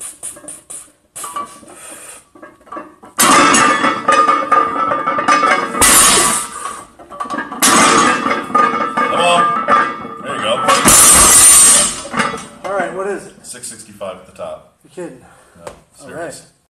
There you go. Alright, what is it? 665 at the top. You're kidding. No, serious. Alright.